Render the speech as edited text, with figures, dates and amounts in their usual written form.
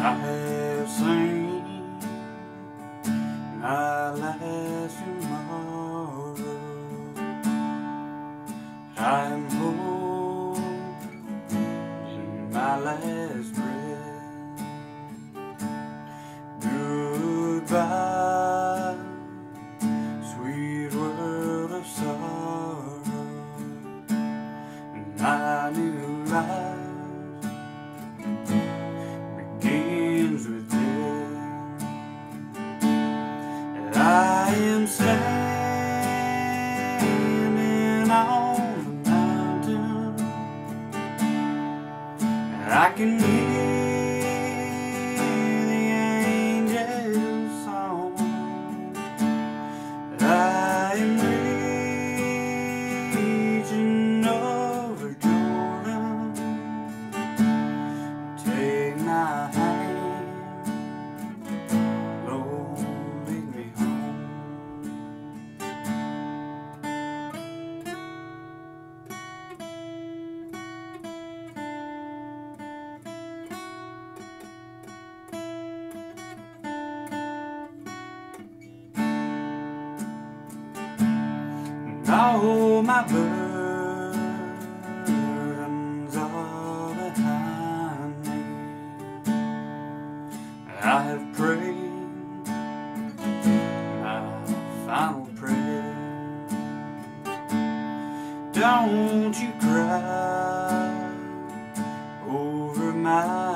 I have seen my last tomorrow. I am holding my last breath. Goodbye, sweet world of sorrow. My new life begins with death. I am standing on the mountain. I can hear the angels' song. I am reaching over Jordan. Take my hand, Lord, lead me home. All my burdens are behind me. I have prayed my final prayer. Don't you cry over my